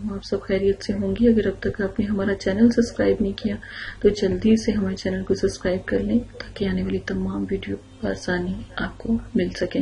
ہوں آپ سب خیریت سے ہوں گی. اگر اب تک آپ نے ہمارا چینل سبسکرائب نہیں کیا تو جلدی سے ہمارے چینل کو سبسکرائب کر لیں تاکہ آنے والی تمام ویڈیو بآسانی آپ کو مل سکیں.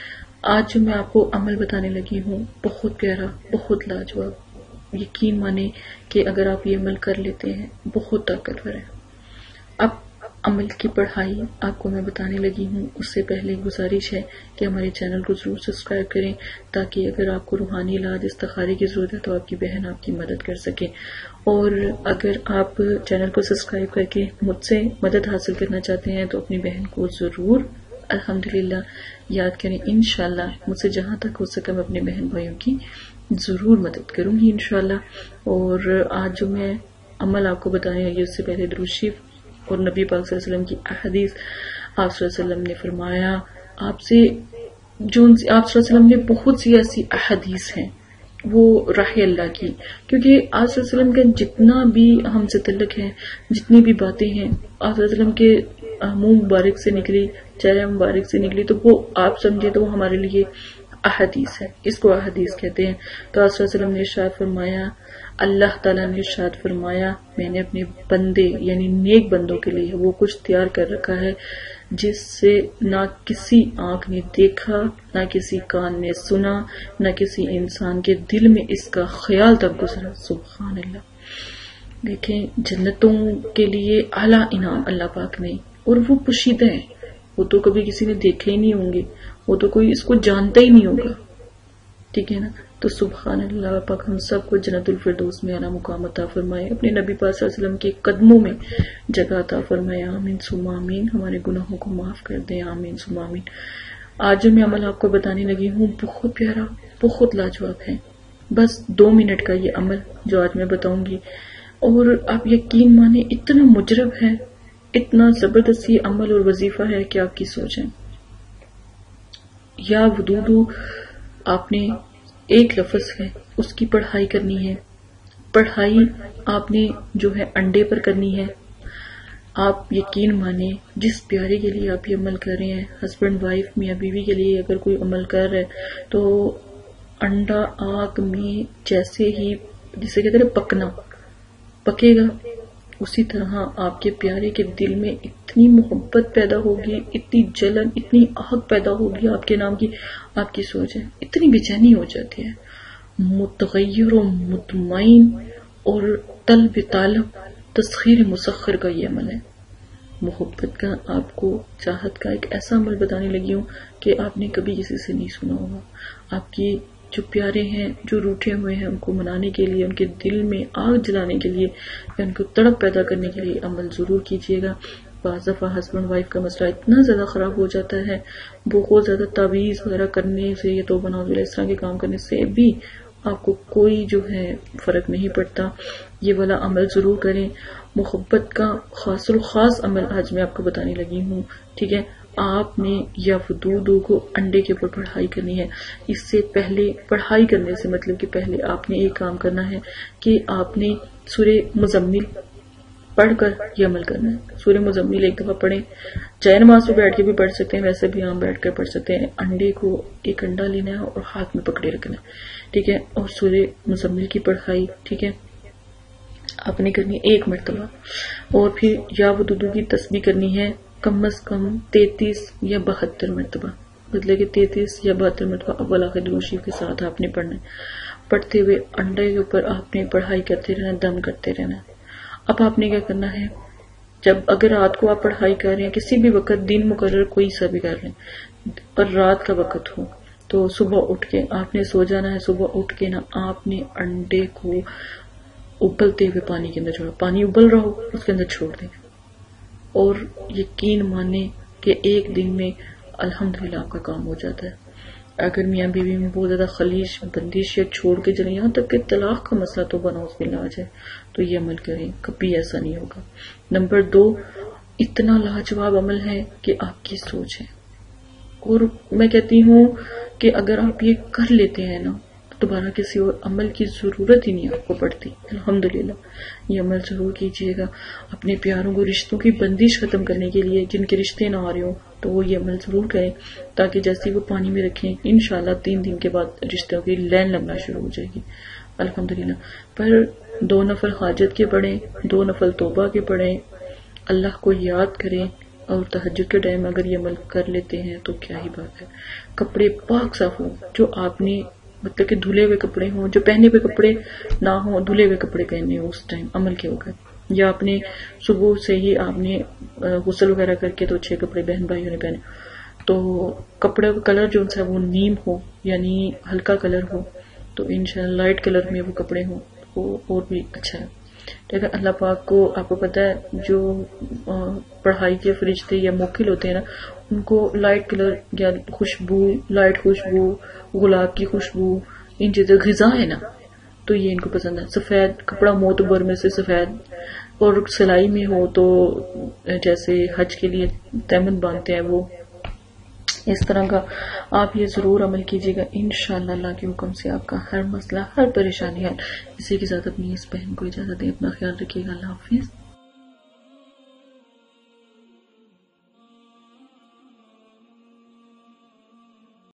آج جو میں آپ کو عمل بتانے لگی ہوں بہت پیارا، بہت لاجواب. یقین مانیں کہ اگر آپ یہ عمل کر لیتے ہیں بہت طاقتور ہے. اب عمل کی پڑھائی آپ کو میں بتانے لگی ہوں. اس سے پہلے گزارش ہے کہ ہمارے چینل کو ضرور سبسکرائب کریں تاکہ اگر آپ کو روحانی علاج استخارے کی ضرورت ہے تو آپ کی بہن آپ کی مدد کر سکے. اور اگر آپ چینل کو سبسکرائب کر کے مجھ سے مدد حاصل کرنا چاہتے ہیں تو اپنی بہن کو ضرور الحمدللہ یاد کریں. انشاءاللہ مجھ سے جہاں تک ہو سکے میں اپنے بہن بھائیوں کی ضرور مدد کروں گی انشاءاللہ. اور آج جو میں عمل آپ کو بتانے لگی اس سے پہلے درود شریف اور نبی پاک صلی اللہ علیہ وسلم کی احادیث. آپ صلی اللہ علیہ وسلم نے فرمایا، آپ صلی اللہ علیہ وسلم نے بہت سی ایسی احادیث ہیں وہ راہ اللہ کی، کیونکہ آپ صلی اللہ علیہ وسلم کا جتنا بھی ہم سے تعلق ہے، جتنی بھی باتیں ہیں آپ صلی اللہ علیہ وسلم کے منہ مبارک سے نکلی، چہرے مبارک سے نکلی، تو وہ آپ سمجھے تو وہ ہمارے لیے احادیث ہے. اس کو احادیث کہتے ہیں. تو آپ صلی اللہ علیہ وسلم نے ارشاد فرمایا، اللہ تعالیٰ نے ارشاد فرمایا، میں نے اپنے بندے یعنی نیک بندوں کے لیے وہ کچھ تیار کر رکھا ہے جس سے نہ کسی آنکھ نے دیکھا، نہ کسی کان نے سنا، نہ کسی انسان کے دل میں اس کا خیال تک گزرا. سبحان اللہ. دیکھیں جنتوں کے لیے اعلیٰ انعام اللہ پاک نے، اور وہ پوشیدہ ہیں، وہ تو کبھی کسی نے دیکھے ہی نہیں ہوں گے، وہ تو کوئی اس کو جانتا ہی نہیں ہوگا. ٹھیک ہے نا. تو سبحان اللہ پاک ہم سب کو جنت الفردوس میں اعلیٰ مقام عطا فرمائے، اپنے نبی پاک صلی اللہ علیہ وسلم کے قدموں میں جگہ عطا فرمائے. آمین ثم آمین. ہمارے گناہوں کو معاف کر دیں. آمین ثم آمین. آج جو میں عمل آپ کو بتانے لگی ہوں بہت پیارا، بہت لاجواب ہے. بس 2 منٹ کا یہ عمل جو آج میں بتاؤں گی، اور آپ یقین مانیں اتنا مجرب ہے، اتنا زبردست یہ عمل اور وظیفہ ہے کہ آپ کی سوچیں. یا ودودو آپ نے ایک لفظ ہے اس کی پڑھائی کرنی ہے. پڑھائی آپ نے جو ہے انڈے پر کرنی ہے. آپ یقین مانیں جس پیارے کے لیے آپ یہ عمل کر رہے ہیں، ہسبینڈ وائف میاں بیوی کے لیے اگر کوئی عمل کر رہا ہے تو انڈا آگ میں جیسے ہی جسے کہتے ہیں پکنا پکے گا، اسی طرح آپ کے پیارے کے دل میں اتنی محبت پیدا ہوگی، اتنی جلن، اتنی آگ پیدا ہوگی آپ کے نام کی. آپ کی سوچ ہے اتنی بے چینی ہو جاتی ہے. متغیر و مطمئن اور طلب طالب تسخیر مسخر کا یہ عمل ہے. محبت کا، آپ کو چاہت کا ایک ایسا عمل بتانے لگی ہوں کہ آپ نے کبھی کسی سے نہیں سنا ہوگا. آپ کی جو پیارے ہیں، جو روٹھے ہوئے ہیں، ان کو منانے کے لیے، ان کے دل میں آگ جلانے کے لیے، ان کو تڑپ پیدا کرنے کے لیے عمل ضرور کیجیے گا. بعض دفعہ ہسبینڈ وائف کا مسئلہ اتنا زیادہ خراب ہو جاتا ہے، بہت زیادہ تعویذ وغیرہ کرنے سے، یہ تو بنا اس طرح کے کام کرنے سے بھی آپ کو کوئی جو ہے فرق نہیں پڑتا. یہ والا عمل ضرور کریں. محبت کا خاص و خاص عمل آج میں آپ کو بتانے لگی ہوں. ٹھیک ہے. آپ نے یا ودودو کو انڈے کے اوپر پڑھائی کرنی ہے. اس سے پہلے پڑھائی کرنے سے مطلب کہ پہلے آپ نے ایک کام کرنا ہے کہ آپ نے سورہ مزمل پڑھ کر یہ عمل کرنا ہے. سورہ مزمل ایک دفعہ پڑھیں، چاہے نماز پہ بیٹھ کے بھی پڑھ سکتے ہیں، ویسے بھی عام بیٹھ کر پڑھ سکتے ہیں. انڈے کو ایک انڈا لینا ہے اور ہاتھ میں پکڑے رکھنا ہے. ٹھیک ہے. اور سورہ مزمل کی پڑھائی ٹھیک ہے آپ نے کرنی 1 مرتبہ. اور پھر یا ودودو کی تسبیح کرنی ہے کم از کم 33 یا 72 مرتبہ، مطلب کہ 33 یا 72 مرتبہ اول آخر درود شریف کے ساتھ آپ نے پڑھنا ہے. پڑھتے ہوئے انڈے کے اوپر آپ نے پڑھائی کرتے رہنا، دم کرتے رہنا. اب آپ نے کیا کرنا ہے، جب اگر رات کو آپ پڑھائی کر رہے ہیں کسی بھی وقت، دن مقرر کوئی سا بھی کر رہے ہیں، پر رات کا وقت ہو تو صبح اٹھ کے آپ نے سو جانا ہے. صبح اٹھ کے نا آپ نے انڈے کو ابلتے ہوئے پانی کے اندر چھوڑا، پانی ابل رہا ہو اس کے اندر چھوڑ دیں. اور یقین مانیں کہ 1 دن میں الحمدللہ آپ کا کام ہو جاتا ہے. اگر میاں بیوی میں بہت زیادہ خلیش بندش یا چھوڑ کے جلیں، یہاں تک کہ طلاق کا مسئلہ تو بناؤ اس میں آ جائے، تو یہ عمل کریں، کبھی ایسا نہیں ہوگا. نمبر 2 اتنا لاجواب عمل ہے کہ آپ کی سوچ ہے. اور میں کہتی ہوں کہ اگر آپ یہ کر لیتے ہیں نا دوبارہ کسی اور عمل کی ضرورت ہی نہیں آپ کو پڑتی. الحمدللہ یہ عمل ضرور کیجیے گا اپنے پیاروں کو، رشتوں کی بندش ختم کرنے کے لیے. جن کے رشتے نہ آ رہے ہوں تو وہ یہ عمل ضرور کریں تاکہ جیسے وہ پانی میں رکھیں انشاءاللہ 3 دن کے بعد رشتوں کی لین لگنا شروع ہو جائے گی. الحمدللہ. پر 2 نفل حاجت کے پڑھیں، 2 نفل توبہ کے پڑھیں، اللہ کو یاد کریں، اور تہجد کے ٹائم اگر یہ عمل کر لیتے ہیں تو کیا ہی بات ہے. کپڑے پاک صاف ہوں، جو آپ نے مطلب کہ دھلے ہوئے کپڑے ہوں، جو پہنے ہوئے کپڑے نہ ہوں، دھلے ہوئے کپڑے پہننے ہوں اس ٹائم عمل کے وقت، یا آپ نے صبح سے ہی آپ نے غسل وغیرہ کر کے تو اچھے کپڑے بہن بھائیوں نے پہنے، تو کپڑے کا کلر جو ہے وہ نیم ہو، یعنی ہلکا کلر ہو، تو انشاءاللہ لائٹ کلر میں وہ کپڑے ہوں وہ اور بھی اچھا ہے. ٹھیک ہے. اللہ پاک کو آپ کو پتہ ہے جو پڑھائی کے فرشتے یا موکل ہوتے ہیں نا، ان کو لائٹ کلر یا خوشبو، لائٹ خوشبو، گلاب کی خوشبو، ان چیزیں غذا ہے نا، تو یہ ان کو پسند ہے. سفید کپڑا معتبر میں سے سفید، اور سلائی میں ہو تو جیسے حج کے لیے تیمن باندھتے ہیں وہ اس طرح کا آپ یہ ضرور عمل کیجیے گا. انشاءاللہ اللہ کے حکم سے آپ کا ہر مسئلہ، ہر پریشانی حل. اسی کے ساتھ اپنی اس بہن کو اجازت دیں. اپنا خیال رکھیے گا. اللہ حافظ.